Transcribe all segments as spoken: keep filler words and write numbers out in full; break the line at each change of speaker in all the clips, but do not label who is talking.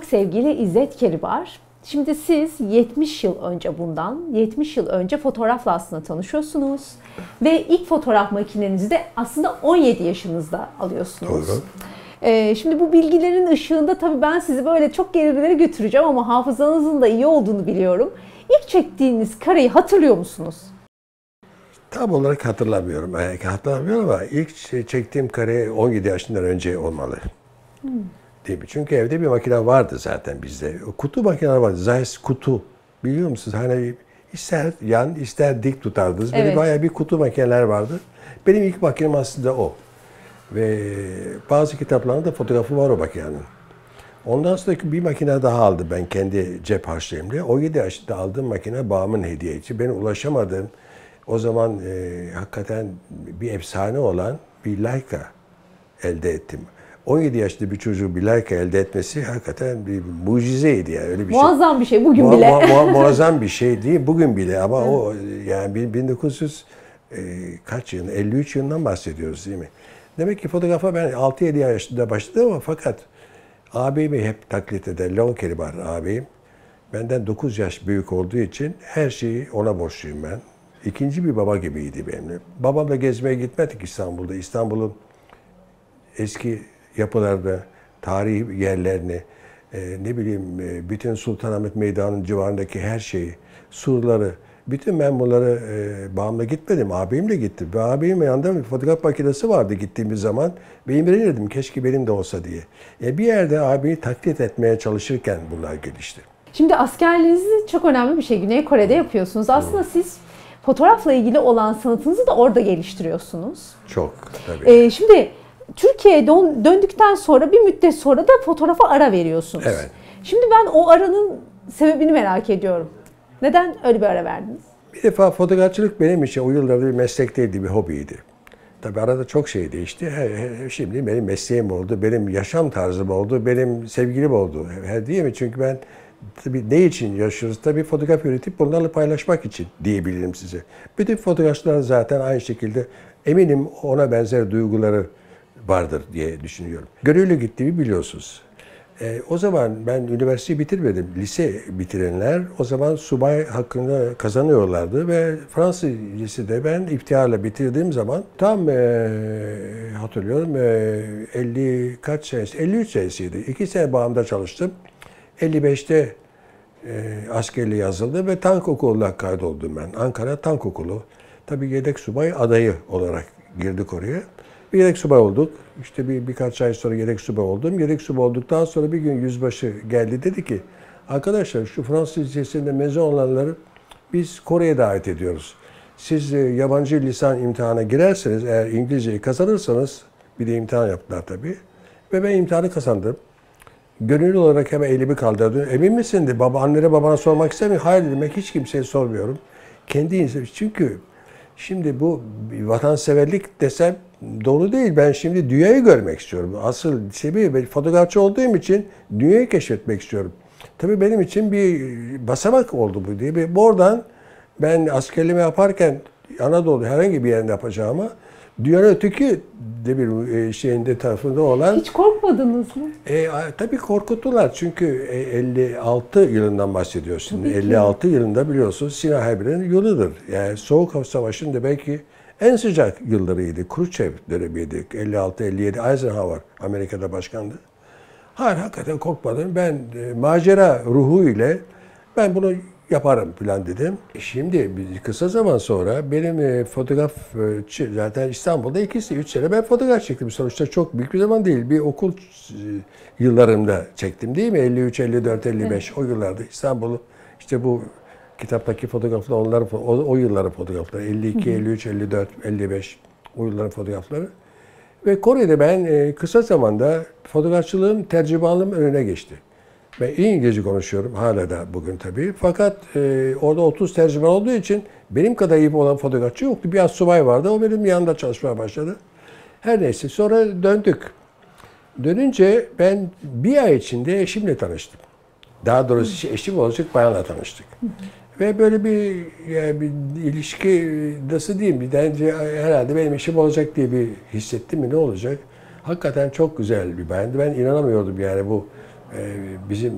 Çok sevgili İzzet Keribar. Şimdi siz yetmiş yıl önce bundan, yetmiş yıl önce fotoğrafla aslında tanışıyorsunuz. Ve ilk fotoğraf makinenizi de aslında on yedi yaşınızda alıyorsunuz.
Doğru.
Ee, şimdi bu bilgilerin ışığında tabii ben sizi böyle çok gerilere götüreceğim ama hafızanızın da iyi olduğunu biliyorum. İlk çektiğiniz kareyi hatırlıyor musunuz?
Tam olarak hatırlamıyorum. Yani hatırlamıyorum ama ilk çektiğim kare on yedi yaşından önce olmalı. Hmm. Değil mi? Çünkü evde bir makine vardı zaten bizde. Kutu makineler vardı. Zeiss kutu. Biliyor musunuz? Hani ister yan ister dik tutardınız. Evet. Böyle bayağı bir kutu makineler vardı. Benim ilk makinem aslında o. Ve bazı kitaplarda da fotoğrafı var o makinenin. Ondan sonra bir makine daha aldım ben kendi cep harçlığımla. on yedi yaşında aldığım makine babamın hediyesi. Ben ulaşamadığım o zaman e, hakikaten bir efsane olan bir Leica elde ettim. on yedi yaşında bir çocuğun bir Leica elde etmesi hakikaten bir mucizeydi yani öyle bir
muazzam
şey.
bir şey bugün
Mu
bile.
Mu mu muazzam bir şey değil bugün bile ama o yani bin dokuz yüz e, kaç yıl elli üç yılından bahsediyoruz değil mi? Demek ki fotoğrafa ben altı yedi yaşında başladım ama fakat ağabeyimi hep taklit eder. Leon Keribar ağabeyim. Benden dokuz yaş büyük olduğu için her şeyi ona borçluyum ben. İkinci bir baba gibiydi benimle. Babamla gezmeye gitmedik İstanbul'da. İstanbul'un eski yapılarını, tarihi yerlerini, e, ne bileyim e, bütün Sultanahmet Meydanı'nın civarındaki her şeyi, surları, bütün ben bunları e, babamla gitmedim, abimle gittim. Ve abimin yanında bir fotoğraf makinesi vardı gittiğimiz zaman. Ve imrenirdim, keşke benim de olsa diye. E, bir yerde abimi taklit etmeye çalışırken bunlar gelişti.
Şimdi askerliğinizi çok önemli bir şey. Güney Kore'de yapıyorsunuz. Aslında siz fotoğrafla ilgili olan sanatınızı da orada geliştiriyorsunuz.
Çok, tabii.
Ee, şimdi Türkiye'ye döndükten sonra bir müddet sonra da fotoğrafa ara veriyorsunuz.
Evet.
Şimdi ben o aranın sebebini merak ediyorum. Neden öyle bir ara verdiniz?
Bir defa fotoğrafçılık benim için o yıllarda bir meslek değildi, bir hobiydi. Tabii arada çok şey değişti. Şimdi benim mesleğim oldu, benim yaşam tarzım oldu, benim sevgilim oldu. Değil mi? Çünkü ben tabii ne için yaşıyoruz? Tabii fotoğraf üretip bunlarla paylaşmak için diyebilirim size. Bütün fotoğrafçılar zaten aynı şekilde eminim ona benzer duyguları vardır diye düşünüyorum. Gönüllü gittiğimi biliyorsunuz. E, o zaman ben üniversiteyi bitirmedim. Lise bitirenler o zaman subay hakkını kazanıyorlardı ve Fransız lisede ben iftiharla bitirdiğim zaman tam e, hatırlıyorum e, elli kaç senesi, elli üç senesiydi. İki sene bağımda çalıştım. elli beşte e, askerliğe yazıldı ve tank okuluna kaydoldum ben. Ankara Tank Okulu. Tabii yedek subay adayı olarak girdik oraya. Bir yedek subay olduk. İşte bir birkaç ay sonra yedek subay oldum. Yedek subay olduktan sonra bir gün yüzbaşı geldi dedi ki arkadaşlar şu Fransız lisesinde mezun olanları biz Kore'ye davet ediyoruz. Siz yabancı lisan imtihanına girerseniz eğer İngilizceyi kazanırsanız bir de imtihan yaptılar tabii. Ve ben imtihanı kazandım. Gönüllü olarak hemen elimi kaldırdım. Emin misin dedi. Baba, annene babana sormak istemiyorum. Hayır dedim. Ben hiç kimseye sormuyorum. Kendi insan. Çünkü şimdi bu vatanseverlik desem doğru değil. Ben şimdi dünyayı görmek istiyorum. Asıl sebebi ben fotoğrafçı olduğum için dünyayı keşfetmek istiyorum. Tabii benim için bir basamak oldu bu diye. Ve oradan ben askerliğimi yaparken Anadolu herhangi bir yerinde yapacağıma dünyanın öteki de bir şeyinde tarafında olan...
Hiç korkmadınız mı?
E, tabii korkuttular çünkü elli altı yılından bahsediyoruz şimdi. elli altı yılında biliyorsunuz Sina Harbi'nin yılıdır. Yani Soğuk Savaşı'nın da belki en sıcak yıllarıydı. Khrushchev dönemiydi. elli altı elli yedi Eisenhower Amerika'da başkandı. Hayır hakikaten korkmadım. Ben e, macera ruhu ile ben bunu yaparım falan dedim. Şimdi kısa zaman sonra benim e, fotoğraf e, zaten İstanbul'da ikisi üç sene ben fotoğraf çektim. Sonuçta çok büyük bir zaman değil. Bir okul e, yıllarımda çektim değil mi? elli üç, elli dört, elli beş evet. O yıllarda İstanbul'u işte bu kitaptaki fotoğraflar onlar o, o yılların fotoğrafları. elli iki, elli üç, elli dört, elli beş o yılların fotoğrafları. Ve Kore'de ben e, kısa zamanda fotoğrafçılığım, tercümanlığım önüne geçti. Ben iyi İngilizce konuşuyorum hala da bugün tabii. Fakat e, orada otuz tercüman olduğu için benim kadar iyi olan fotoğrafçı yoktu. Bir subay vardı, o benim yanında çalışmaya başladı. Her neyse sonra döndük. Dönünce ben bir ay içinde eşimle tanıştım. Daha doğrusu eşim olacak bayanla tanıştık. Hı hı. Ve böyle bir, yani bir ilişki nasıl diyeyim, bir bence herhalde benim eşim olacak diye bir hissettim mi ne olacak? Hakikaten çok güzel bir bayandı. Ben inanamıyordum yani bu e, bizim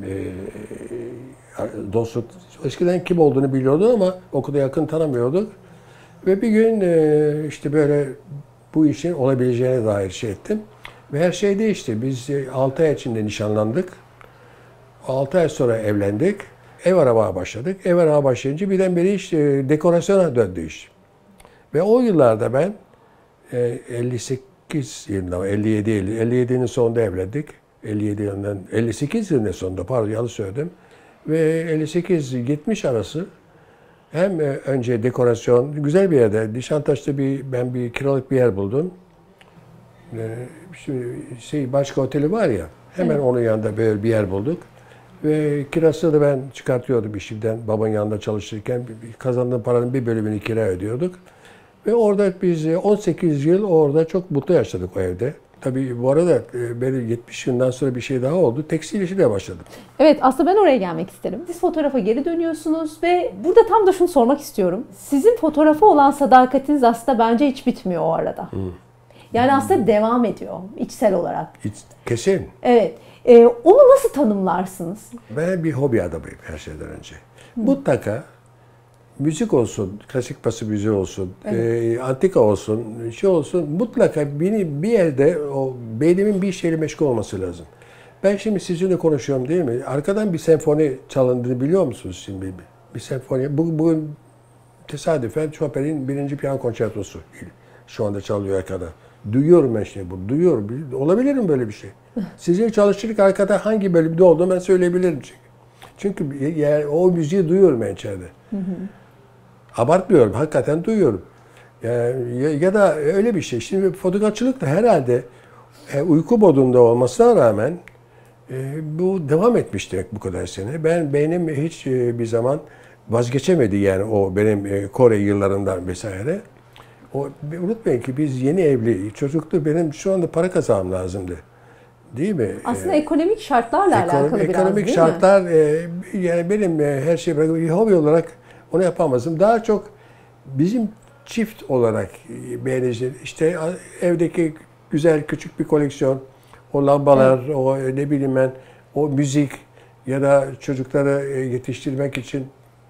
e, dostluk, eskiden kim olduğunu biliyordu ama o kadar yakın tanımıyorduk. Ve bir gün e, işte böyle bu işin olabileceğine dair şey ettim. Ve her şey değişti. Biz altı ay içinde nişanlandık. altı ay sonra evlendik. Ev aramaya başladık. Ev aramaya başlayınca birdenbire iş e, dekorasyona döndü iş. Ve o yıllarda ben e, elli sekiz yılında, elli yedi, elli yedinin sonunda evlendik. elli yedi yılından, elli sekiz yılının sonunda, pardon yanlış söyledim. Ve elli sekiz yetmiş arası hem e, önce dekorasyon, güzel bir yerde, Nişantaş'ta bir, ben bir kiralık bir yer buldum. E, şimdi şey, başka oteli var ya, hemen evet. Onun yanında böyle bir yer bulduk. Ve kirasını da ben çıkartıyordum işimden, babanın yanında çalışırken. Kazandığım paranın bir bölümünü kira ödüyorduk. Ve orada biz on sekiz yıl orada çok mutlu yaşadık o evde. Tabii bu arada benim yetmiş yıldan sonra bir şey daha oldu. Tekstil işine başladım.
Evet, aslında ben oraya gelmek isterim. Siz fotoğrafa geri dönüyorsunuz ve burada tam da şunu sormak istiyorum. Sizin fotoğrafa olan sadakatiniz aslında bence hiç bitmiyor o arada. Hmm. Yani hmm. aslında devam ediyor içsel olarak.
Kesin.
Evet. Ee, onu nasıl tanımlarsınız?
Ben bir hobi adamıyım her şeyden önce. Hmm. Mutlaka müzik olsun, klasik bası müziği olsun, evet. e, antika olsun, şey olsun, mutlaka beni bir yerde o beynimin bir şeyle meşgul olması lazım. Ben şimdi sizinle konuşuyorum değil mi? Arkadan bir senfoni çalındığını biliyor musunuz şimdi? Bir senfoni. Bu, bugün tesadüfen Chopin'in birinci piyano konçertosu şu anda çalıyor arkada. Duyuyorum ben şimdi bunu, duyuyorum. Olabilir mi böyle bir şey? Sizin çalışırken arkada hangi bölümde olduğunu ben söyleyebilirim çünkü. Çünkü yani o müziği duyuyorum ben içeride. Hı hı. Abartmıyorum, hakikaten duyuyorum. Yani, ya, ya da öyle bir şey. Şimdi fotoğrafçılık da herhalde e, uyku modunda olmasına rağmen e, bu devam etmişti bu kadar sene. Ben beynim hiç e, bir zaman vazgeçemedi yani o benim e, Kore yıllarından vesaire. O, unutmayın ki biz yeni evli, çocuklu, benim şu anda para kazanmam lazımdı. Değil mi?
Aslında ee, ekonomik şartlarla ekonomik, alakalı biraz
ekonomik
değil
şartlar,
mi?
E, yani benim e, her şeyi bırakıp bir hobi olarak onu yapamazdım. Daha çok bizim çift olarak beğeneceğim. İşte evdeki güzel küçük bir koleksiyon, o lambalar, evet. O ne bileyim ben, o müzik ya da çocukları yetiştirmek için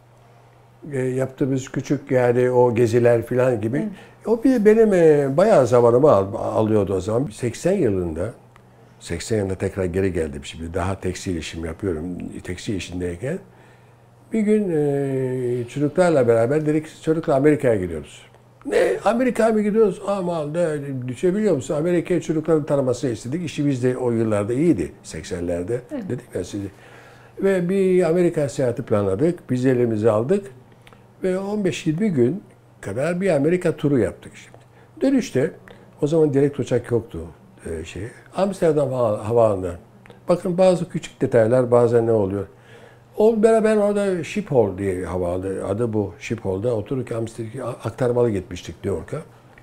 yaptığımız küçük yani o geziler falan gibi. Evet. O bir benim bayağı zamanımı al, alıyordu o zaman. seksen yılında, seksen yılında tekrar geri geldim şimdi. Daha tekstil işim yapıyorum. Tekstil işindeyken. Bir gün e, çocuklarla beraber dedik çocukla Amerika'ya gidiyoruz. Ne? Amerika'ya mı gidiyoruz? Aman ne? Düşebiliyor musun? Amerika'ya çocukların tanımasını istedik. İşimiz de o yıllarda iyiydi. seksenlerde. Evet. Dedik ben size. Ve bir Amerika seyahati planladık. Vizelerimizi aldık. Ve on beş yirmi gün kadar bir Amerika turu yaptık şimdi. Dönüşte o zaman direkt uçak yoktu. E, şey, Amsterdam havaalanından. Bakın bazı küçük detaylar bazen ne oluyor. O beraber orada Schiphol diye havaalanı, adı bu. Schiphol'da otururken Amsterdam'a aktarmalı gitmiştik New York'a.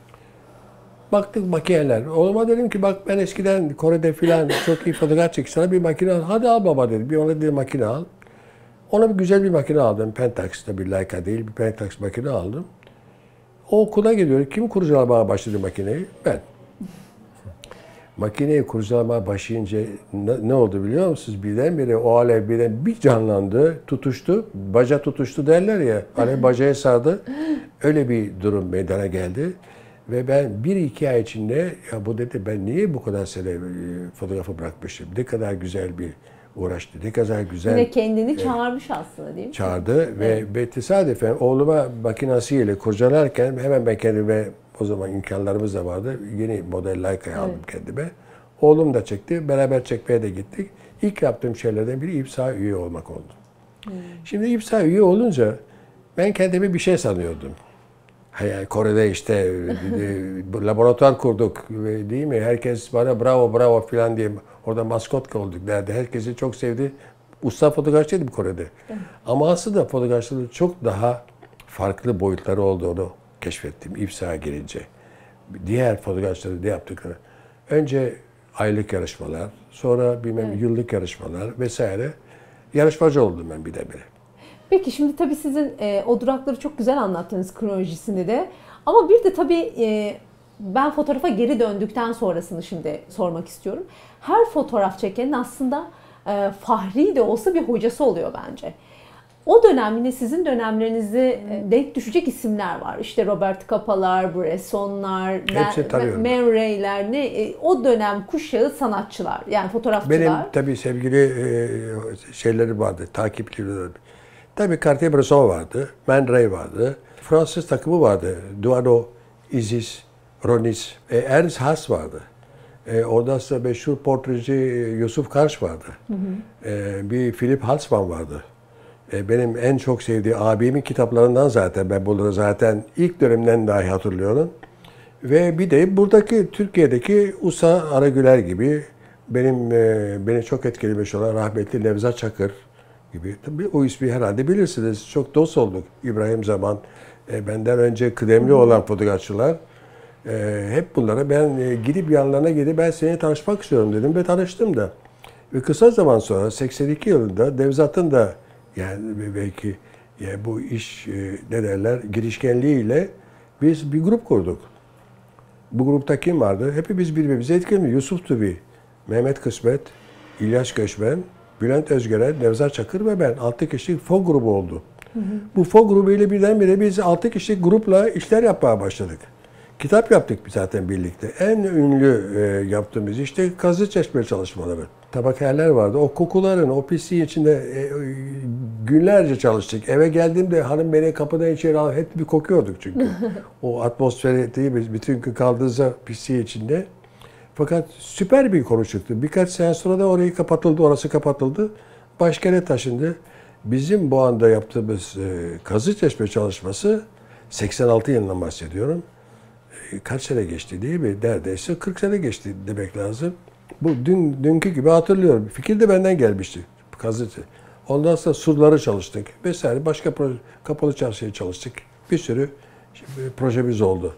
Baktık makineler. Oğluma dedim ki bak ben eskiden Kore'de filan çok iyi fotoğraf çektim. Sana bir makine al. Hadi al baba dedi. Bir ona bir makine al. Ona bir güzel bir makine aldım. Pentax'ta bir Leica değil bir Pentax makine aldım. O okula gidiyor. Kim kurcalamaya başladı makineyi? Ben. Makineyi kurcalamaya başlayınca ne, ne oldu biliyor musunuz? Birdenbire o alev birden bir canlandı, tutuştu. Baca tutuştu derler ya. Alev bacaya sardı. Öyle bir durum meydana geldi. Ve ben bir iki ay içinde ya bu dedi ben niye bu kadar sene fotoğrafı bırakmışım? Ne kadar güzel bir uğraştı. Ne kadar güzel.
Yine kendini çağırmış aslında değil mi?
Çağırdı evet. ve, ve tesadüfen oğluma makinasıyla kurcalarken hemen ben kendime o zaman imkanlarımız da vardı. Yeni model Leica'yı aldım evet. kendime. Oğlum da çekti. Beraber çekmeye de gittik. İlk yaptığım şeylerden biri İPSA üye olmak oldu. Hmm. Şimdi İPSA üye olunca ben kendimi bir şey sanıyordum. Yani Kore'de işte laboratuvar kurduk değil mi? Herkes bana bravo bravo falan diye orada maskot olduk derdi. Herkesi çok sevdi. Usta fotoğrafçıydım Kore'de. Evet. Ama aslında fotoğrafçılığın çok daha farklı boyutları olduğunu keşfettim İPSA'ya girince. Diğer fotoğrafçıları da yaptıkları. Önce aylık yarışmalar, sonra bilmem evet. yıllık yarışmalar vesaire. Yarışmacı oldum ben bir de bire.
Peki şimdi tabii sizin e, o durakları çok güzel anlattınız kronolojisini de. Ama bir de tabii e, ben fotoğrafa geri döndükten sonrasını şimdi sormak istiyorum. Her fotoğraf çekenin aslında e, fahri de olsa bir hocası oluyor bence. O dönem yine sizin dönemlerinize denk düşecek isimler var. İşte Robert Capalar, Bressonlar, Man Ray'ler, ne o dönem kuşağı sanatçılar, yani fotoğrafçılar.
Benim tabii sevgili e, şeyleri vardı, takipçileri. Tabii Cartier-Bresson vardı, Man Ray vardı, Fransız takımı vardı. Duano, Isis, Ronis, e, Ernst Haas vardı. E, ondan sonra meşhur portreci Yusuf Karş vardı. Hı hı. E, bir Philip Halsman vardı. Benim en çok sevdiği abimin kitaplarından zaten, ben bunları zaten ilk dönemden dahi hatırlıyorum. Ve bir de buradaki Türkiye'deki Usa Aragüler gibi benim beni çok etkilemiş olan rahmetli Nevzat Çakır gibi. Tabii o ismi herhalde bilirsiniz. Çok dost olduk. İbrahim Zaman, benden önce kıdemli olan fotoğrafçılar. Hep bunlara ben gidip yanlarına gidip ben seni tanışmak istiyorum dedim ve tanıştım da. Ve kısa zaman sonra seksen iki yılında Nevzat'ın da yani belki yani bu iş ne derler girişkenliğiyle biz bir grup kurduk. Bu grupta kim vardı? Hepimiz birbirimize etkileniyor. Yusuf Tubi, Mehmet Kısmet, İlyas Göçmen, Bülent Özgören, Nevzat Çakır ve ben. altı kişilik F O grubu oldu. Hı hı. Bu F O grubu ile birdenbire biz altı kişilik grupla işler yapmaya başladık. Kitap yaptık zaten birlikte. En ünlü e, yaptığımız işte Kazlıçeşme çalışmaları. Tabakhaneler vardı. O kokuların, o pisliğin içinde e, günlerce çalıştık. Eve geldiğimde hanım beni kapıdan içeri al, hep bir kokuyorduk çünkü. O atmosferi değil mi? Bütün gün kaldığınızda pisliğin içinde. Fakat süper bir konu çıktı. Birkaç sene sonra da orayı kapatıldı, orası kapatıldı. Başka yere taşındı. Bizim bu anda yaptığımız e, Kazlıçeşme çalışması seksen altı yılından bahsediyorum. Kaç sene geçti değil mi? Neredeyse kırk sene geçti demek lazım. Bu dün dünkü gibi hatırlıyorum. Fikir de benden gelmişti. Kazıcı. Ondan sonra surları çalıştık vesaire. Başka proje, kapalı çarşıya çalıştık. Bir sürü projemiz oldu.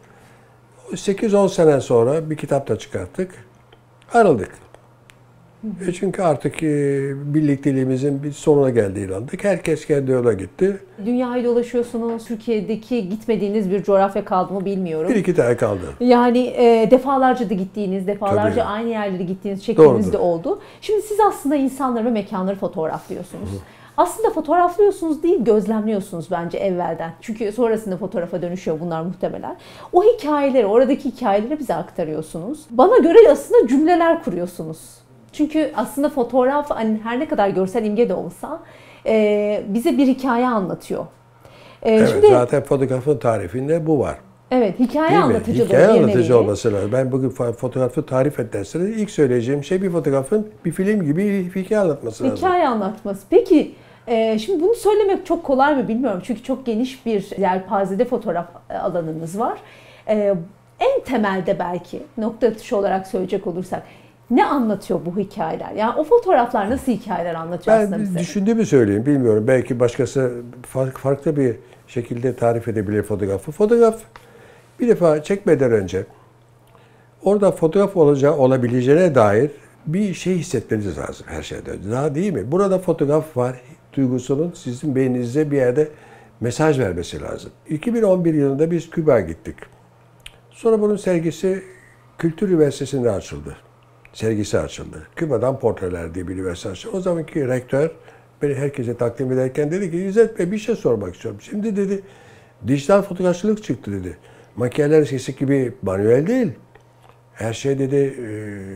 sekiz on sene sonra bir kitap da çıkarttık. Ayrıldık. Hı hı. E çünkü artık e, birlikteliğimizin bir sonuna geldiği inandık. Herkes kendi yola gitti.
Dünyayı dolaşıyorsunuz. Türkiye'deki gitmediğiniz bir coğrafya kaldı mı bilmiyorum.
Bir iki tane kaldı.
Yani e, defalarca da gittiğiniz, defalarca Tabii. aynı yerlere gittiğiniz, çektiğiniz de oldu. Şimdi siz aslında insanları ve mekanları fotoğraflıyorsunuz. Hı. Aslında fotoğraflıyorsunuz değil, gözlemliyorsunuz bence evvelden. Çünkü sonrasında fotoğrafa dönüşüyor bunlar muhtemelen. O hikayeleri, oradaki hikayeleri bize aktarıyorsunuz. Bana göre aslında cümleler kuruyorsunuz. Çünkü aslında fotoğraf hani her ne kadar görsel imge de olsa e, bize bir hikaye anlatıyor. E,
evet,
şimdi,
zaten fotoğrafın tarifinde bu var.
Evet, hikaye
Değil
anlatıcı.
Hikaye anlatıcı olması lazım. Ben bugün fotoğrafı tarif ederseniz ilk söyleyeceğim şey bir fotoğrafın bir film gibi bir hikaye anlatması lazım.
Hikaye anlatması. Peki e, şimdi bunu söylemek çok kolay mı bilmiyorum. Çünkü çok geniş bir yelpazede fotoğraf alanınız var. E, en temelde belki nokta atışı olarak söyleyecek olursak ne anlatıyor bu hikayeler? Yani o fotoğraflar nasıl hikayeler anlatıyor aslında bize?
Ben düşündüğümü söyleyeyim, bilmiyorum. Belki başkası farklı, farklı bir şekilde tarif edebilir fotoğrafı. Fotoğraf bir defa çekmeden önce orada fotoğraf olacağı, olabileceğine dair bir şey hissetmeniz lazım her şeyden önce. Daha değil mi? Burada fotoğraf var duygusunun sizin beyninizde bir yerde mesaj vermesi lazım. iki bin on bir yılında biz Küba'ya gittik. Sonra bunun sergisi Kültür Üniversitesi'nde açıldı. Sergisi açıldı. Küba'dan Portreler diye bir üniversite açıldı. O zamanki rektör beni herkese takdim ederken dedi ki İzzet Bey bir şey sormak istiyorum. Şimdi dedi dijital fotoğrafçılık çıktı dedi. Makineler eskisi gibi manuel değil. Her şey dedi e,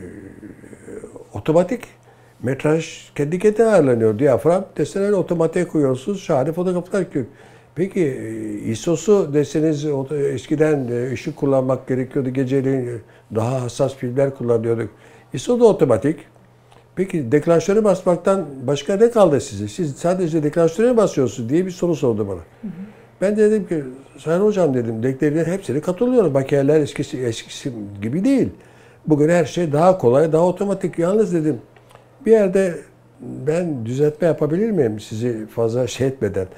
otomatik. Metraj kendi kendine ayarlanıyor. Diyafram desene otomatiğe koyuyorsunuz. Şahane fotoğraflar çıkıyor. Peki I S O'su deseniz eskiden ışık kullanmak gerekiyordu. Geceleyin daha hassas filmler kullanıyorduk. I S O da otomatik. Peki deklanşöre basmaktan başka ne kaldı size? Siz sadece deklanşöre basıyorsunuz diye bir soru sordu bana. Hı hı. Ben de dedim ki Sayın Hocam dedim denklerin hepsine katılıyorum. Makineler eskisi, eskisi gibi değil. Bugün her şey daha kolay, daha otomatik. Yalnız dedim bir yerde ben düzeltme yapabilir miyim sizi fazla şey etmeden?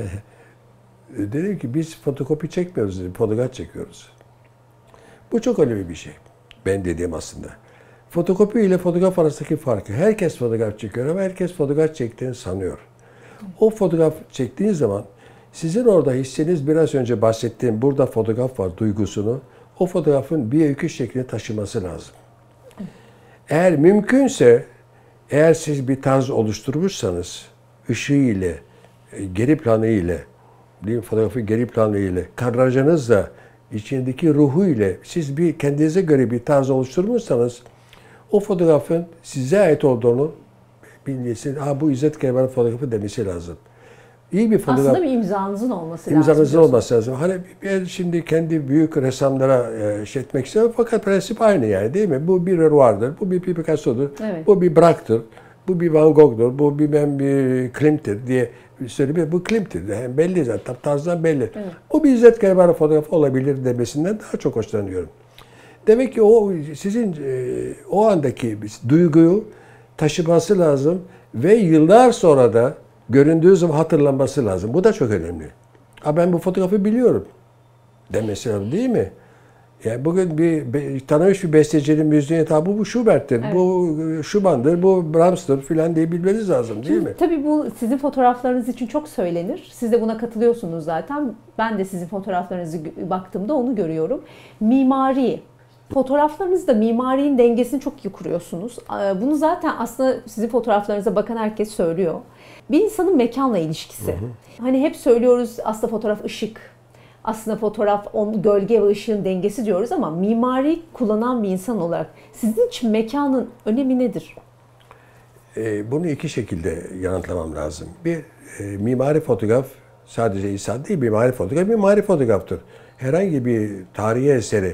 Dedim ki biz fotokopi çekmiyoruz dedim, fotoğraf çekiyoruz. Bu çok önemli bir şey. Ben dediğim aslında. Fotokopi ile fotoğraf arasındaki farkı. Herkes fotoğraf çekiyor ama herkes fotoğraf çektiğini sanıyor. O fotoğraf çektiğiniz zaman sizin orada hissiniz biraz önce bahsettiğim burada fotoğraf var duygusunu o fotoğrafın bir öykü şeklinde taşıması lazım. Eğer mümkünse Eğer siz bir tarz oluşturmuşsanız, ışığı ile, geri planı ile, değil mi? Fotoğrafın geri planı ile, kadrajınızla, içindeki ruhu ile siz bir kendinize göre bir tarz oluşturmuşsanız, o fotoğrafın size ait olduğunu bilmesi, ha bu İzzet Kervan'ın fotoğrafı demesi lazım. İyi bir fotoğraf.
Aslında bir imzanızın olması lazım.
İmzanızın olması lazım. Hani ben şimdi kendi büyük ressamlara e, şey etmek istiyorum fakat prensip aynı yani değil mi? Bu bir Renoir'dır, bu bir Picasso'dur,
Evet.
bu bir Braque'dur, bu bir Van Gogh'dur, bu bir ben bir Klimt'tir diye söyleyeyim. Bu Klimt'tir. Yani belli zaten, tarzdan belli. Evet. Bu bir İzzet Kervan'ın fotoğrafı olabilir demesinden daha çok hoşlanıyorum. Demek ki o sizin e, o andaki duyguyu taşıması lazım ve yıllar sonra da göründüğü zaman hatırlanması lazım. Bu da çok önemli. Ha ben bu fotoğrafı biliyorum demesi lazım değil mi? Yani bugün bir, bir tanınmış bir bestecinin müziğine tabi bu Schubert'tir, evet. Bu Schumann'dır, bu Brahms'tır filan diye bilmeniz lazım değil
Şimdi,
mi?
Tabii bu sizin fotoğraflarınız için çok söylenir. Siz de buna katılıyorsunuz zaten. Ben de sizin fotoğraflarınızı baktığımda onu görüyorum. Mimari. Fotoğraflarınızda mimarinin dengesini çok iyi kuruyorsunuz. Bunu zaten aslında sizin fotoğraflarınıza bakan herkes söylüyor. Bir insanın mekanla ilişkisi. Hı hı. Hani hep söylüyoruz aslında fotoğraf ışık. Aslında fotoğraf on, gölge ve ışığın dengesi diyoruz ama mimari kullanan bir insan olarak sizin için mekanın önemi nedir?
E, bunu iki şekilde yanıtlamam lazım. Bir, e, mimari fotoğraf sadece insan değil, mimari fotoğraf mimari fotoğraftır. Herhangi bir tarihi eseri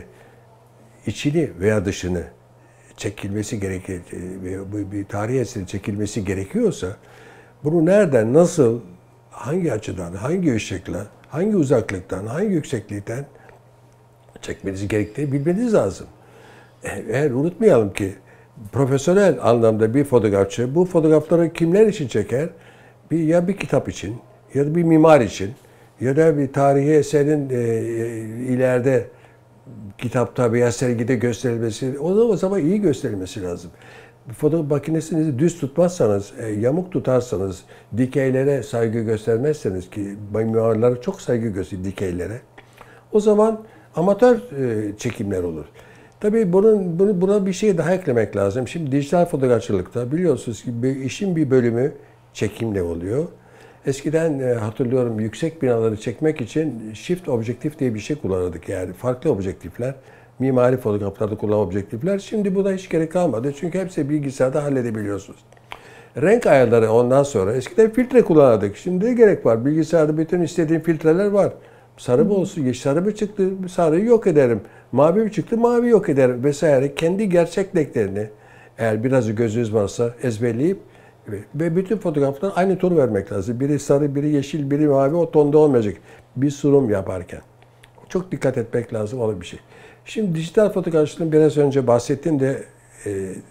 içini veya dışını çekilmesi gerekir, e, bir tarihi eserin çekilmesi gerekiyorsa bunu nereden, nasıl, hangi açıdan, hangi ışıkla, hangi uzaklıktan, hangi yükseklikten çekmeniz gerektiğini bilmeniz lazım. Eğer unutmayalım ki profesyonel anlamda bir fotoğrafçı bu fotoğrafları kimler için çeker? Bir, ya bir kitap için, ya da bir mimar için, ya da bir tarihi eserin e, ileride kitapta veya sergide gösterilmesi, o zaman, o zaman iyi gösterilmesi lazım. Fotoğraf makinesini düz tutmazsanız, e, yamuk tutarsanız, dikeylere saygı göstermezseniz ki mimarlar çok saygı gösterir dikeylere, o zaman amatör e, çekimler olur. Tabii bunun bunu, buna bir şey daha eklemek lazım. Şimdi dijital fotoğrafçılıkta biliyorsunuz ki bir, işin bir bölümü çekimle oluyor. Eskiden e, hatırlıyorum yüksek binaları çekmek için shift objektif diye bir şey kullanırdık yani farklı objektifler. Mimari fotoğraflarda kullanılan objektifler. Şimdi buna hiç gerek kalmadı. Çünkü hepsi bilgisayarda halledebiliyorsunuz. Renk ayarları ondan sonra. Eskiden filtre kullanırdık. Şimdi ne gerek var? Bilgisayarda bütün istediğim filtreler var. Sarı mı olsun? Sarı mı çıktı? Sarıyı yok ederim. Mavi mi çıktı? Mavi yok ederim. Vesaire. Kendi gerçek renklerini eğer biraz gözünüz varsa ezberleyip ve bütün fotoğraflara aynı ton vermek lazım. Biri sarı, biri yeşil, biri mavi o tonda olmayacak. Bir sunum yaparken. Çok dikkat etmek lazım olan bir şey. Şimdi dijital fotoğrafçılığın biraz önce bahsettiğim de e,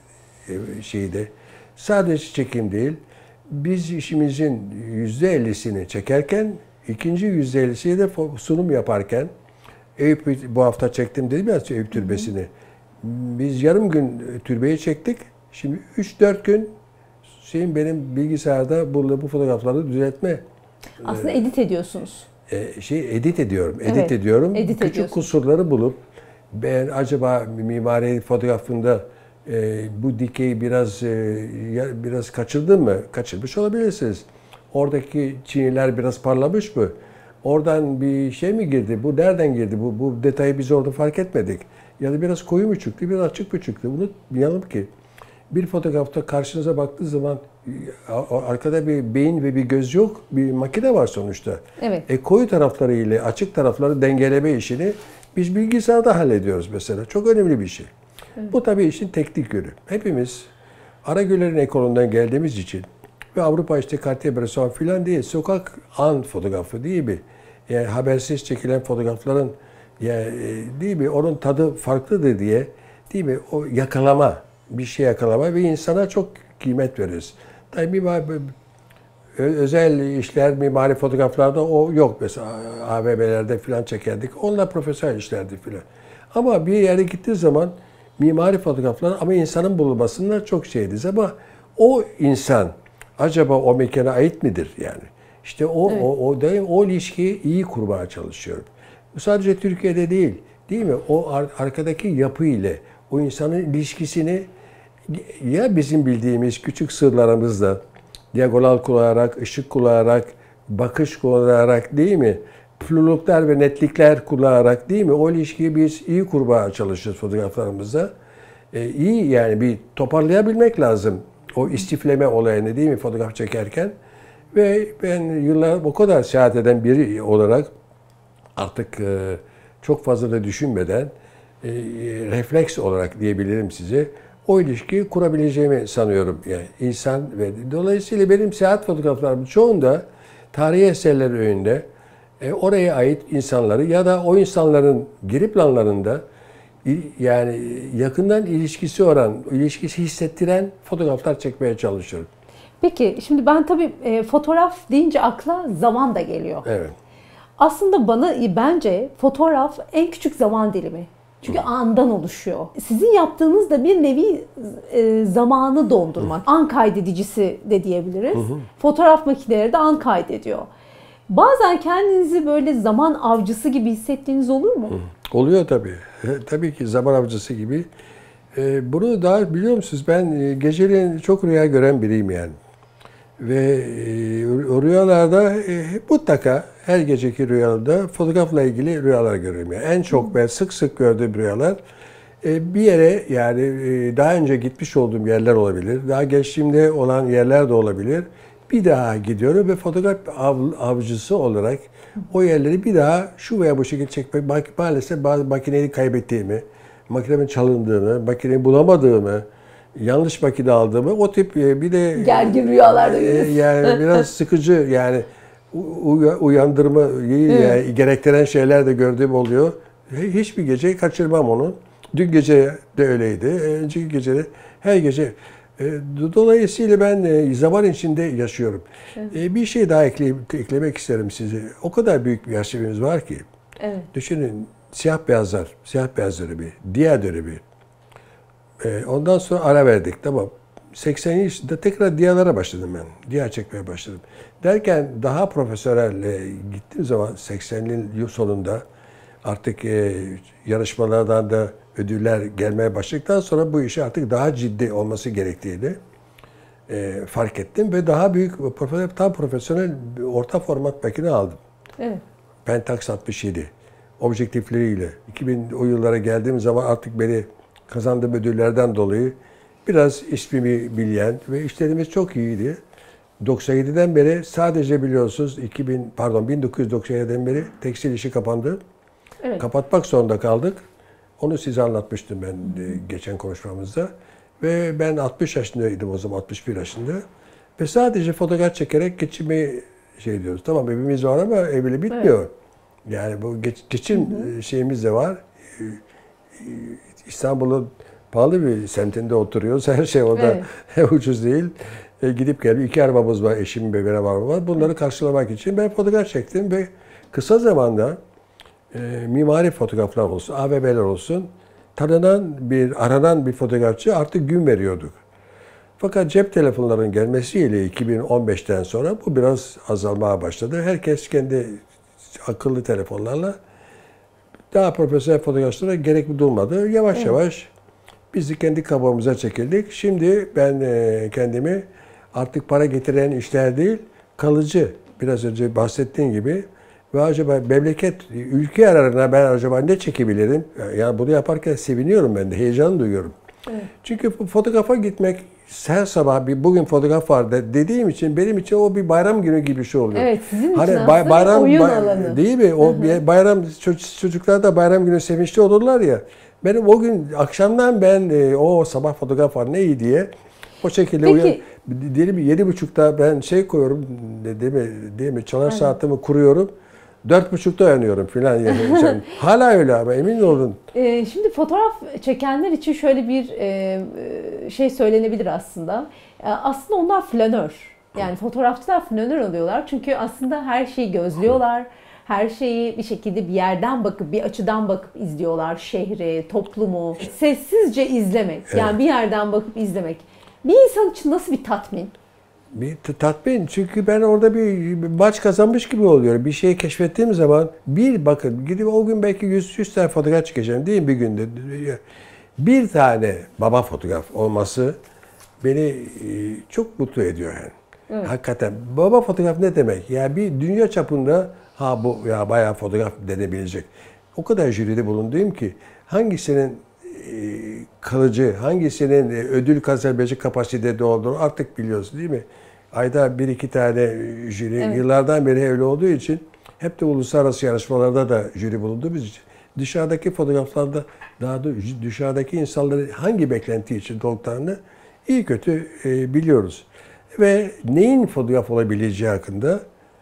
e, şeyde sadece çekim değil, biz işimizin yüzde ellisini çekerken ikinci yüzde ellisiyle de sunum yaparken Eyüp bu hafta çektim dedim ya Eyüp Türbesi'ni. Biz yarım gün türbeyi çektik. Şimdi üç dört gün şeyin benim bilgisayarda bu, bu fotoğrafları düzeltme.
Aslında e, edit ediyorsunuz.
E, şey edit ediyorum. Edit
evet,
ediyorum.
Edit
Küçük ediyorsun. Kusurları bulup ben acaba mimari fotoğrafında e, bu dikeyi biraz e, biraz kaçırdım mı? Kaçırmış olabilirsiniz. Oradaki çiniler biraz parlamış mı? Oradan bir şey mi girdi? Bu nereden girdi? Bu, bu detayı biz orada fark etmedik. Ya da biraz koyu mu çıktı, biraz açık mı çıktı? Unutmayalım ki bir fotoğrafta karşınıza baktığı zaman arkada bir beyin ve bir göz yok. Bir makine var sonuçta.
Evet.
E, koyu tarafları ile açık tarafları dengeleme işini biz bilgisayarda hallediyoruz mesela. Çok önemli bir şey. Evet. Bu tabii işin teknik yönü. Hepimiz Aragüler'in ekolünden geldiğimiz için ve Avrupa işte Cartier-Bresson filan değil, sokak an fotoğrafı değil mi? Yani habersiz çekilen fotoğrafların yani, değil mi? Onun tadı farklıdır diye değil mi? O yakalama, bir şey yakalama ve insana çok kıymet veririz. Tabii mimari, özel işler, mimari fotoğraflarda o yok mesela A V M'lerde filan çekerdik. Onlar profesyonel işlerdi filan. Ama bir yere gittiği zaman mimari fotoğraflar ama insanın bulunmasından çok şeydiz ama o insan acaba o mekana ait midir yani? İşte o evet. o o da o ilişkiyi iyi kurmaya çalışıyorum. Bu sadece Türkiye'de değil, değil mi? O ar- arkadaki yapı ile o insanın ilişkisini Ya bizim bildiğimiz küçük sırlarımızla diagonal kullanarak, ışık kullanarak, bakış kullanarak değil mi? Fluluklar ve netlikler kullanarak değil mi? O ilişkiyi biz iyi kurmaya çalışıyoruz fotoğraflarımızda. Ee, iyi yani bir toparlayabilmek lazım. O istifleme olayını değil mi fotoğraf çekerken. Ve ben yıllar o kadar seyahat eden biri olarak artık e, çok fazla da düşünmeden e, refleks olarak diyebilirim size o ilişkiyi kurabileceğimi sanıyorum. Yani insan ve dolayısıyla benim seyahat fotoğraflarım çoğunda tarihi eserler önünde e, oraya ait insanları ya da o insanların geri planlarında yani yakından ilişkisi olan, ilişkisi hissettiren fotoğraflar çekmeye çalışıyorum.
Peki şimdi ben tabii e, fotoğraf deyince akla zaman da geliyor.
Evet.
Aslında bana bence fotoğraf en küçük zaman dilimi. Çünkü andan oluşuyor. Sizin yaptığınız da bir nevi e, zamanı dondurmak. Hı. An kaydedicisi de diyebiliriz. Hı hı. Fotoğraf makineleri de an kaydediyor. Bazen kendinizi böyle zaman avcısı gibi hissettiğiniz olur mu?
Hı. Oluyor tabii. Tabii ki zaman avcısı gibi. E, bunu daha biliyor musunuz? Ben geceleyin çok rüya gören biriyim yani. Ve e, rüyalarda e, mutlaka her geceki rüyamda fotoğrafla ilgili rüyalar görüyorum. Yani en çok ben sık sık gördüğüm rüyalar e, bir yere yani e, daha önce gitmiş olduğum yerler olabilir. Daha geçtiğimde olan yerler de olabilir. Bir daha gidiyorum ve fotoğraf av, avcısı olarak o yerleri bir daha şu veya bu şekilde çekmek maalesef bazı makineyi kaybettiğimi, makinemin çalındığını, makineyi bulamadığımı, yanlış makine aldığımı, o tip bir de
gergin rüyalarda
e, yani biraz sıkıcı yani uyandırmayı evet. yani gerektiren şeyler de gördüğüm oluyor. Hiçbir gece kaçırmam onu. Dün gece de öyleydi. Önceki gece de her gece. Dolayısıyla ben zaman içinde yaşıyorum. Evet. Bir şey daha ekleyip, eklemek isterim size. O kadar büyük bir arşivimiz var ki. Evet. Düşünün siyah beyazlar, siyah beyaz dönemi, diğer dönemi. Ondan sonra ara verdik. Tamam. seksenli yaşında tekrar diyalara başladım ben. Diya çekmeye başladım. Derken daha profesyonel gittiğim zaman seksenli yıl sonunda artık e, yarışmalardan da ödüller gelmeye başladıktan sonra bu işi artık daha ciddi olması gerektiğini e, fark ettim ve daha büyük profesyonel, tam profesyonel orta format makine aldım. Evet. Pentax altmış yedi objektifleriyle. iki bin o yıllara geldiğim zaman artık beni kazandığım ödüllerden dolayı biraz ismimi bilen ve işlerimiz çok iyiydi. doksan yediden beri sadece biliyorsunuz iki bin pardon bin dokuz yüz doksan yediden beri tekstil işi kapandı. Evet. Kapatmak zorunda kaldık. Onu size anlatmıştım ben geçen konuşmamızda. Ve ben altmış yaşındaydım o zaman, altmış bir yaşında. Ve sadece fotoğraf çekerek geçinmeyi şey diyoruz. Tamam evimiz var ama ev bile bitmiyor. Evet. Yani bu geç, geçim hı hı. şeyimiz de var. İstanbul'un pahalı bir semtinde oturuyoruz. Her şey orada evet. ucuz değil. E, gidip gelip iki arabamız var, eşim ve benim arabam var. Bunları karşılamak için ben fotoğraf çektim ve kısa zamanda e, mimari fotoğraflar olsun, A V M'ler olsun, tanınan bir, aranan bir fotoğrafçı artık gün veriyorduk. Fakat cep telefonlarının gelmesiyle iki bin on beşten sonra bu biraz azalmaya başladı. Herkes kendi akıllı telefonlarla daha profesyonel fotoğrafçılara gerek durmadı. Yavaş evet. yavaş biz de kendi kabağımıza çekildik. Şimdi ben kendimi artık para getiren işler değil, kalıcı, biraz önce bahsettiğim gibi ve acaba memleket, ülke yararına ben acaba ne çekebilirim? Yani bunu yaparken seviniyorum ben de, heyecan duyuyorum. Evet. Çünkü fotoğrafa gitmek her sabah bir bugün fotoğraf var dediğim için benim için o bir bayram günü gibi bir şey oluyor.
Evet, sizin için
hani
aslında bayram, oyun bay, alanı.
Değil mi? O hı-hı. bayram çocuklar da bayram günü sevinçli olurlar ya. Benim o gün akşamdan ben o sabah fotoğraf var ne iyi diye o şekilde
Peki.
uyan. Diyelim yedi buçukta ben şey koyuyorum değil mi? Değil mi? Çalar Aynen. saatimi kuruyorum. Dört buçukta uyanıyorum filan yani. Hala öyle ama emin olun.
Ee, şimdi fotoğraf çekenler için şöyle bir e, şey söylenebilir aslında. E, aslında onlar flanör. Yani fotoğrafçılar flanör oluyorlar. Çünkü aslında her şeyi gözlüyorlar. Her şeyi bir şekilde bir yerden bakıp, bir açıdan bakıp izliyorlar. Şehri, toplumu. Sessizce izlemek. Yani evet. bir yerden bakıp izlemek. Bir insan için nasıl bir tatmin?
Bir tatmin. Çünkü ben orada bir maç kazanmış gibi oluyorum. Bir şeyi keşfettiğim zaman bir bakın gidip o gün belki yüz yüz tane fotoğraf çekeceğim değil mi bir günde? bir tane baba fotoğraf olması beni e, çok mutlu ediyor yani. Evet. Hakikaten baba fotoğraf ne demek? Yani bir dünya çapında ha bu ya bayağı fotoğraf denebilecek. O kadar jüride bulunduğum ki hangisinin e, kalıcı, hangisinin e, ödül kazanabilecek kapasitede olduğunu artık biliyorsun değil mi? Ayda bir iki tane jüri, evet. Yıllardan beri öyle olduğu için hep de uluslararası yarışmalarda da jüri bulunduğumuz için dışarıdaki fotoğraflarda daha da dışarıdaki insanların hangi beklenti için olduklarını iyi kötü e, biliyoruz. Ve neyin fotoğraf olabileceği hakkında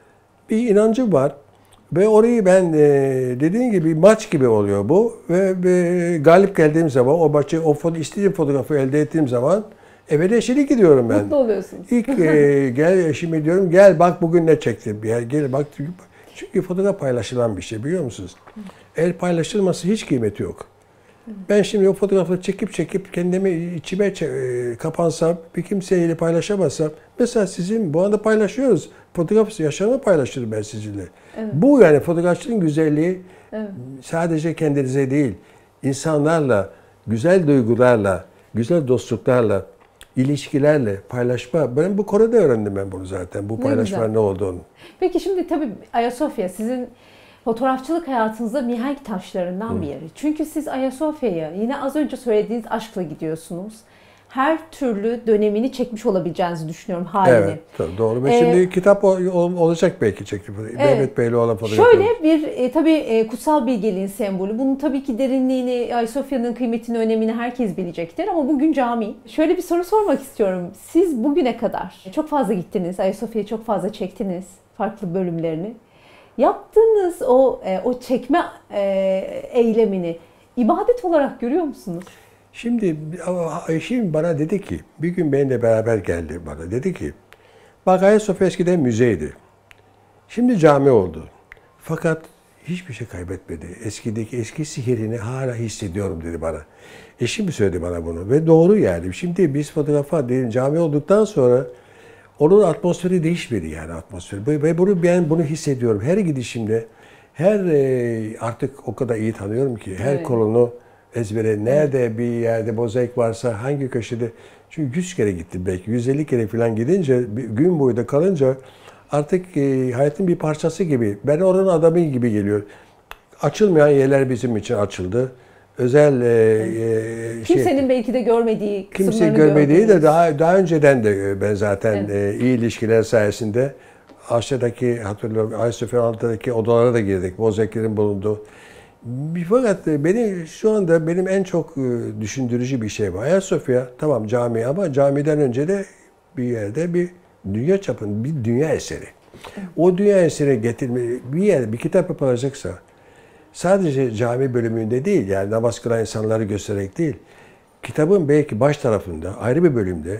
bir inancım var. Ve orayı ben e, dediğim gibi maç gibi oluyor bu. Ve, ve galip geldiğim zaman o maçı, o foto, istediğim fotoğrafı elde ettiğim zaman eve de eşlik gidiyorum ben.
Mutlu oluyorsunuz.
İlk e, gel eşime diyorum gel bak bugün ne çektim. Gel, gel bak çünkü, çünkü fotoğraf paylaşılan bir şey biliyor musunuz? El paylaşılması hiç kıymeti yok. Ben şimdi o fotoğrafları çekip çekip kendimi içime e, kapansam, bir kimseyle paylaşamazsam, mesela sizin bu anda paylaşıyoruz. Fotoğraf yaşamı paylaşırım ben sizinle. Evet. Bu yani fotoğrafçının güzelliği evet. Sadece kendinize değil, insanlarla, güzel duygularla, güzel dostluklarla, ilişkilerle paylaşma. Ben bu Kore'de öğrendim ben bunu zaten. Bu paylaşmanın ne, ne olduğunu.
Peki şimdi tabii Ayasofya sizin fotoğrafçılık hayatınızda mihenk taşlarından Hı. bir yeri. Çünkü siz Ayasofya'ya yine az önce söylediğiniz aşkla gidiyorsunuz. Her türlü dönemini çekmiş olabileceğinizi düşünüyorum halini.
Evet, tabii doğru. Ve ee, şimdi kitap olacak belki çekti. Evet, Mehmet Bey'le olan fotoğrafı.
Şöyle bir e, tabii e, kutsal bilgeliğin sembolü. Bunun tabii ki derinliğini, Ayasofya'nın kıymetini, önemini herkes bilecektir. Ama bugün cami. Şöyle bir soru sormak istiyorum. Siz bugüne kadar çok fazla gittiniz. Ayasofya'yı çok fazla çektiniz. Farklı bölümlerini. Yaptığınız o e, o çekme e, eylemini ibadet olarak görüyor musunuz?
Şimdi eşim bana dedi ki, bir gün benimle beraber geldi bana. Dedi ki, bak Ayasofya eskiden müzeydi. Şimdi cami oldu. Fakat hiçbir şey kaybetmedi. Eskideki eski sihirini hala hissediyorum dedi bana. Eşim mi söyledi bana bunu? Ve doğru yani. Şimdi biz fotoğrafa değil, cami olduktan sonra onun atmosferi değişmedi yani atmosferi. Ve bunu ben bunu hissediyorum. Her gidişimde, her artık o kadar iyi tanıyorum ki her evet. kolunu ezbere, nerede bir yerde mozaik varsa, hangi köşede. Çünkü yüz kere gittim belki, yüz elli kere falan gidince, gün boyu da kalınca artık e, hayatın bir parçası gibi. Ben oranın adamı gibi geliyor. Açılmayan yerler bizim için açıldı. Özel e,
e, kimsenin şey, belki de görmediği kısımlarını
kimse görmediği de daha daha önceden de ben zaten evet. e, iyi ilişkiler sayesinde aşağıdaki hatırlıyorum Ayasofya'nın altındaki odalara da girdik. Mozaiklerin bulunduğu. Fakat beni şu anda benim en çok düşündürücü bir şey var. Ayasofya tamam cami ama camiden önce de bir yerde bir dünya çapında bir dünya eseri. O dünya eseri getirme bir yer bir kitap yapılacaksa sadece cami bölümünde değil yani namaz kılan insanları göstererek değil. Kitabın belki baş tarafında ayrı bir bölümde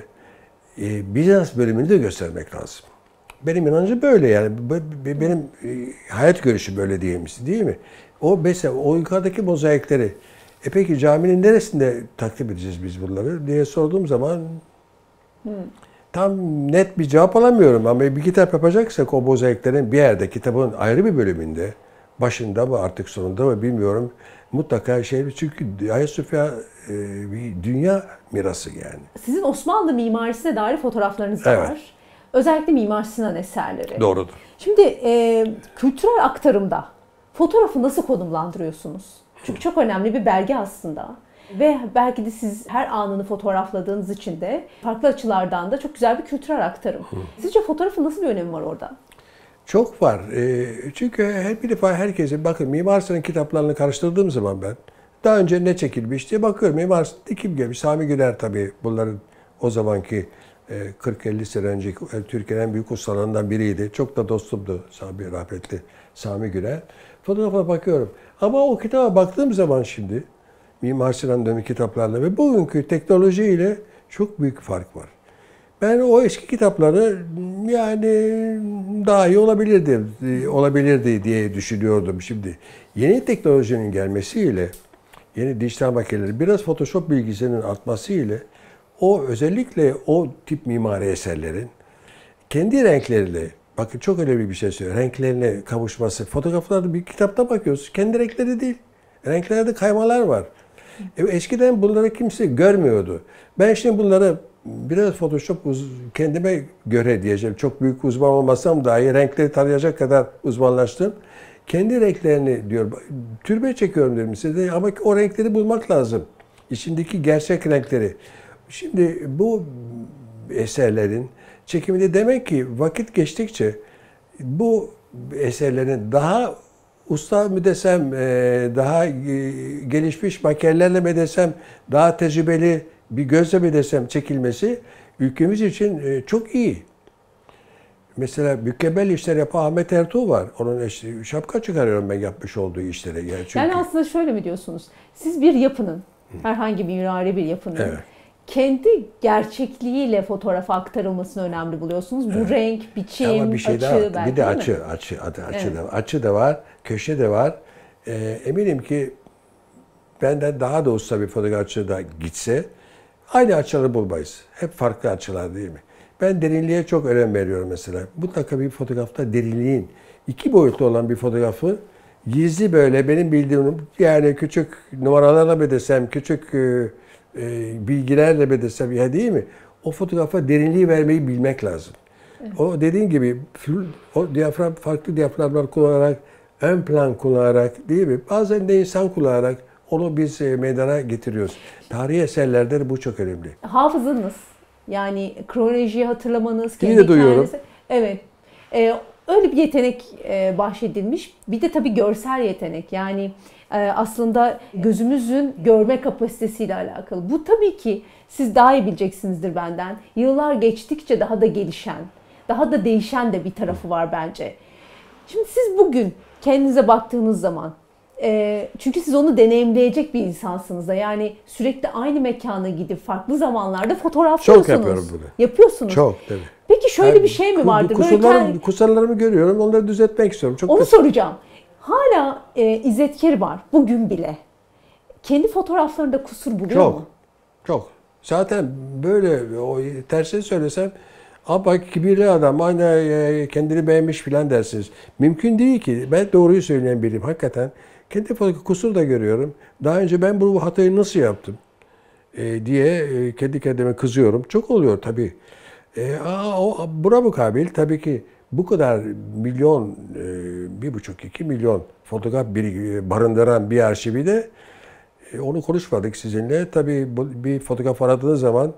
e, Bizans bölümünü de göstermek lazım. Benim inancım böyle yani benim e, hayat görüşü böyle diyemişsin değil mi? O mesela o yukarıdaki mozaikleri e peki caminin neresinde takdim edeceğiz biz bunları diye sorduğum zaman hmm. tam net bir cevap alamıyorum ama bir kitap yapacaksak o mozaiklerin bir yerde kitabın ayrı bir bölümünde başında mı artık sonunda mı bilmiyorum mutlaka şey çünkü Ayasofya e, bir dünya mirası yani.
Sizin Osmanlı mimarisine dair fotoğraflarınız da
evet.
var. Özellikle Mimar Sinan eserleri.
Doğrudur.
Şimdi e, kültürel aktarımda fotoğrafı nasıl konumlandırıyorsunuz? Çünkü çok önemli bir belge aslında. Ve belki de siz her anını fotoğrafladığınız için de farklı açılardan da çok güzel bir kültürel aktarım. Sizce fotoğrafın nasıl bir önemi var orada?
Çok var. E, çünkü her bir defa herkesin, bakın Mimar Sinan'ın kitaplarını karıştırdığım zaman ben, daha önce ne çekilmiş diye bakıyorum. Mimar Sinan kim gelmiş? Sami Güler tabii bunların o zamanki kırk elli sene önce Türkiye'nin en büyük ustalarından biriydi. Çok da dostumdu Sami rahmetli Sami Güler. Fotoğrafa bakıyorum. Ama o kitaba baktığım zaman şimdi Mimar Sinan dönemi kitaplarla ve bugünkü teknolojiyle çok büyük fark var. Ben o eski kitapları yani daha iyi olabilirdi, olabilirdi diye düşünüyordum şimdi. Yeni teknolojinin gelmesiyle, yeni dijital makineleri, biraz Photoshop bilgisinin artmasıyla o özellikle o tip mimari eserlerin kendi renkleriyle, bakın çok önemli bir şey söylüyor, renklerine kavuşması. Fotoğraflarda bir kitapta bakıyoruz, kendi renkleri değil. Renklerde kaymalar var. E, eskiden bunları kimse görmüyordu. Ben şimdi bunları biraz Photoshop kendime göre diyeceğim. Çok büyük uzman olmasam dahi renkleri tanıyacak kadar uzmanlaştım. Kendi renklerini diyor, türbe çekiyorum dedim size ama o renkleri bulmak lazım. İçindeki gerçek renkleri. Şimdi bu eserlerin çekiminde demek ki vakit geçtikçe bu eserlerin daha usta mı desem, daha gelişmiş makinelerle mi desem, daha tecrübeli bir gözle mi desem çekilmesi ülkemiz için çok iyi. Mesela mükemmel işler yapan Ahmet Ertuğ var. Onun işte, şapka çıkarıyorum ben yapmış olduğu işlere. Yani, çünkü...
yani aslında şöyle mi diyorsunuz? Siz bir yapının, herhangi bir mimari bir yapının evet. kendi gerçekliğiyle fotoğrafa aktarılmasını önemli buluyorsunuz. Bu evet. renk, biçim,
ama bir şey
açı
daha,
belki
bir de açı, açı, açı, açı evet. da var. Açı da var, köşe de var. Ee, eminim ki benden daha da usta bir fotoğrafçı da gitse aynı açıları bulmayız. Hep farklı açılar değil mi? Ben derinliğe çok önem veriyorum mesela. Mutlaka bir fotoğrafta derinliğin iki boyutlu olan bir fotoğrafı gizli böyle benim bildiğim yani küçük numaralarla mı desem, küçük e, e, bilgilerle mi desem ya değil mi? O fotoğrafa derinliği vermeyi bilmek lazım. Evet. O dediğin gibi o diyafram farklı diyaframlar kullanarak, ön plan kullanarak değil mi? Bazen de insan kullanarak onu biz meydana getiriyoruz. Tarihi eserlerde de bu çok önemli.
Hafızanız, yani kronolojiyi hatırlamanız,
kendi de duyuyorum.
Evet. Ee, öyle bir yetenek e, bahşedilmiş. Bir de tabii görsel yetenek. Yani e, aslında gözümüzün görme kapasitesiyle alakalı. Bu tabii ki siz daha iyi bileceksinizdir benden. Yıllar geçtikçe daha da gelişen, daha da değişen de bir tarafı var bence. Şimdi siz bugün kendinize baktığınız zaman, e, çünkü siz onu deneyimleyecek bir insansınız da, yani sürekli aynı mekana gidip farklı zamanlarda fotoğraflıyorsunuz.
Çok yapıyorum bunu.
Yapıyorsunuz.
Çok tabii.
Peki şöyle yani, bir şey mi vardır?
Kusurlarım, Böyle kusurlarımı görüyorum, onları düzeltmek istiyorum. Çok
onu
basit.
soracağım. Hala e, İzzet Keribar bugün bile kendi fotoğraflarında kusur buluyor
çok,
mu?
Çok. Zaten böyle o tersini söylesem, ama kibirli adam, aynı kendini beğenmiş filan dersiniz. Mümkün değil ki. Ben doğruyu söyleyen biriyim hakikaten. Kendi fotoğrafı kusur da görüyorum. Daha önce ben bu hatayı nasıl yaptım e, diye e, kendi kendime kızıyorum. Çok oluyor tabii. E, a, o, buna mukabil tabii ki bu kadar milyon, e, bir buçuk iki milyon fotoğraf bir, barındıran bir arşivi de e, onu konuşmadık sizinle. Tabii bu, bir fotoğraf aradığınız zaman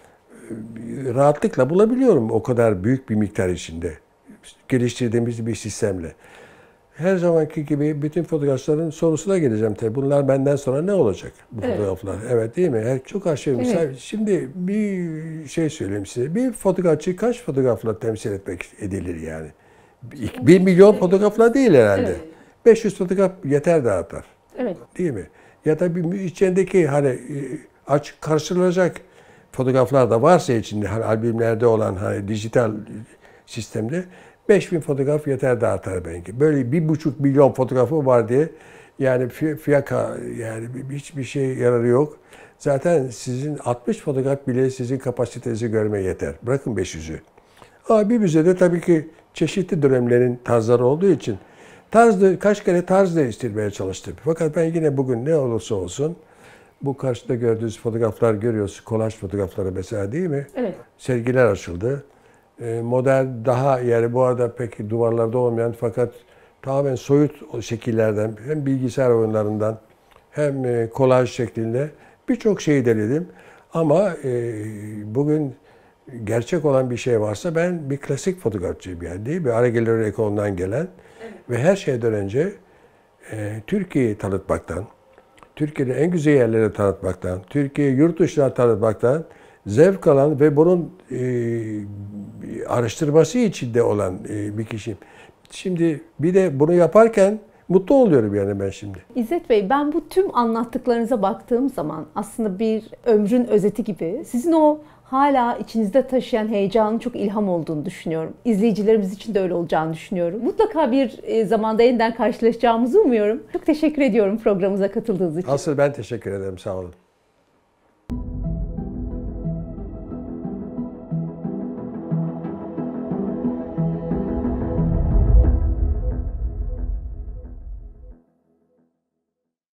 e, rahatlıkla bulabiliyorum o kadar büyük bir miktar içinde. Geliştirdiğimiz bir sistemle. Her zamanki gibi bütün fotoğrafçıların sorusuna geleceğim tabii. Bunlar benden sonra ne olacak bu evet. fotoğraflar? Evet değil mi? Her çok aşırı. Evet. Şimdi bir şey söyleyeyim size. Bir fotoğrafçı kaç fotoğrafla temsil etmek edilir yani? Bir milyon fotoğrafla değil herhalde. Evet. beş yüz fotoğraf yeter dağıtar. Evet. Değil mi? Ya da bir içindeki hani aç karşılanacak fotoğraflar da varsa içinde hani albümlerde olan hani dijital sistemde beş bin fotoğraf yeter de artar belki. Böyle bir buçuk milyon fotoğrafı var diye yani fiyaka yani hiçbir şey yararı yok. Zaten sizin altmış fotoğraf bile sizin kapasitenizi görmeye yeter. Bırakın beş yüzü. Ama bir müzede tabii ki çeşitli dönemlerin tarzları olduğu için tarzda kaç kere tarz değiştirmeye çalıştım. Fakat ben yine bugün ne olursa olsun bu karşıda gördüğünüz fotoğraflar görüyorsunuz. Kolaj fotoğrafları mesela değil mi? Evet. Sergiler açıldı. Model daha yani bu arada pek duvarlarda olmayan fakat tamamen soyut şekillerden hem bilgisayar oyunlarından hem kolaj şeklinde birçok şeyi denedim. Ama bugün gerçek olan bir şey varsa ben bir klasik fotoğrafçıyım yani değil mi? Ara Gelir ekolundan gelen evet. Ve her şeyden önce Türkiye'yi tanıtmaktan, Türkiye'nin en güzel yerlerini tanıtmaktan, Türkiye'yi yurt dışına tanıtmaktan zevk alan ve bunun e, araştırması içinde olan e, bir kişiyim. Şimdi bir de bunu yaparken mutlu oluyorum yani ben şimdi.
İzzet Bey, ben bu tüm anlattıklarınıza baktığım zaman aslında bir ömrün özeti gibi sizin o hala içinizde taşıyan heyecanın çok ilham olduğunu düşünüyorum. İzleyicilerimiz için de öyle olacağını düşünüyorum. Mutlaka bir zamanda yeniden karşılaşacağımızı umuyorum. Çok teşekkür ediyorum programımıza katıldığınız için.
Asıl ben teşekkür ederim. Sağ olun.